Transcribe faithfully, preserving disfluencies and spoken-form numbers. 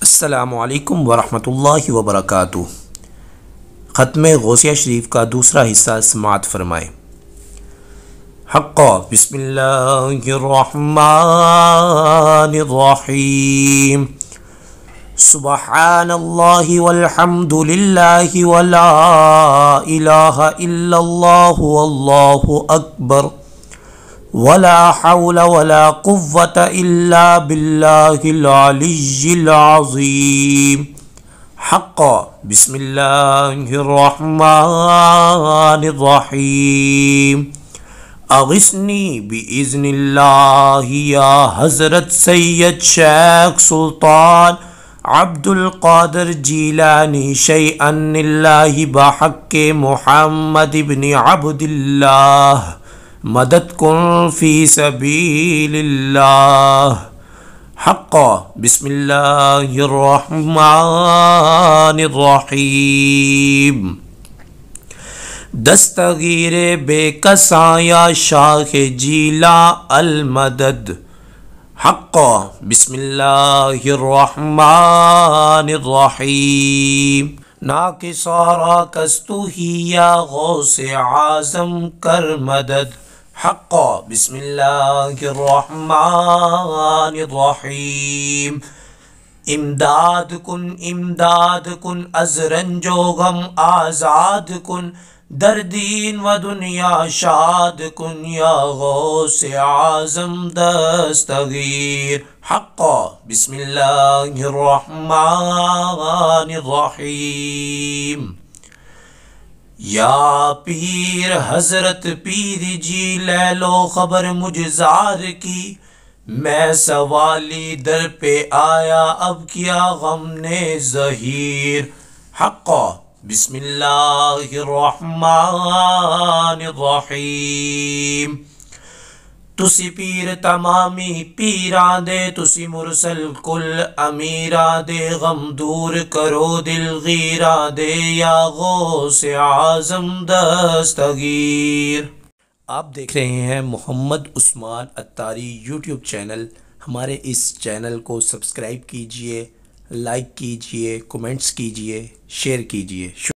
السلام علیکم ورحمۃ اللہ وبرکاتہ۔ ختم غوثیہ شریف کا دوسرا حصہ سماعت فرمائے۔ حق بسم اللہ الرحمن الرحیم۔ سبحان اللہ والحمد للہ ولا الہ الا اللہ واللہ اکبر ولا حول ولا قوة الا باللہ العلی العظیم۔ حق بسم اللہ الرحمن الرحیم۔ اغثنی باذن اللہ یا حضرت سید شیخ سلطان عبد القادر جیلانی شیئا اللہ بحق محمد بن عبد اللہ مدد کن فی سبیل اللہ۔ حق بسم اللہ الرحمن الرحیم۔ دستگیر بے کساں یا شاخ جیلا المدد۔ حق بسم اللہ الرحمن الرحیم۔ ناکسارا کستو ہی یا غوث اعظم کر مدد۔ حق بسم اللہ الرحمن الرحیم۔ امداد کن امداد کن از رنج و غم آزاد کن، در دین و دنیا شاد کن یا غوث اعظم دستگیر۔ حق بسم اللہ الرحمن الرحیم۔ یا پیر حضرت پیر جی لے لو خبر مجزار کی، میں سوالی در پہ آیا اب کیا غم نے ظہیر۔ حق بسم اللہ الرحمن الرحیم۔ تسی پیر تمامی پیران دے، تسی مرسل کل امیران دے، غم دور کرو دل غیران دے یا غوث اعظم دستگیر۔ آپ دیکھ رہے ہیں محمد عثمان اتاری یوٹیوب چینل۔ ہمارے اس چینل کو سبسکرائب کیجئے، لائک کیجئے، کومنٹس کیجئے، شیئر کیجئے۔